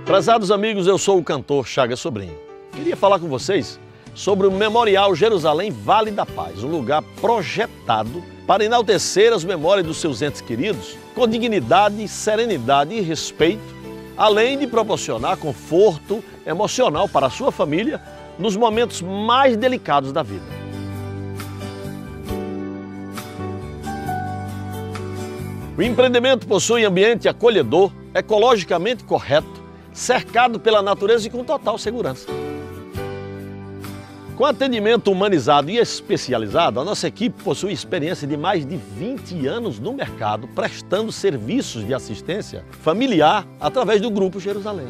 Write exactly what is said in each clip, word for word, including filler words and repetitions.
Prezados amigos, eu sou o cantor Chagas Sobrinho. Queria falar com vocês sobre o Memorial Jerusalém Vale da Paz, um lugar projetado para enaltecer as memórias dos seus entes queridos com dignidade, serenidade e respeito, além de proporcionar conforto emocional para a sua família nos momentos mais delicados da vida. O empreendimento possui ambiente acolhedor, ecologicamente correto, cercado pela natureza e com total segurança. Com atendimento humanizado e especializado, a nossa equipe possui experiência de mais de vinte anos no mercado, prestando serviços de assistência familiar através do Grupo Jerusalém.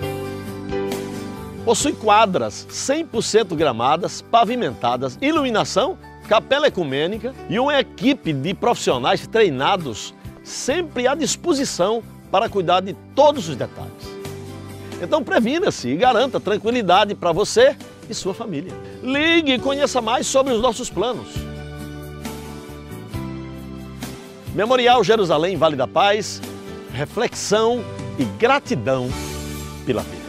Possui quadras cem por cento gramadas, pavimentadas, iluminação, capela ecumênica e uma equipe de profissionais treinados sempre à disposição para cuidar de todos os detalhes. Então previna-se e garanta tranquilidade para você e sua família. Ligue e conheça mais sobre os nossos planos. Memorial Jerusalém Vale da Paz, reflexão e gratidão pela vida.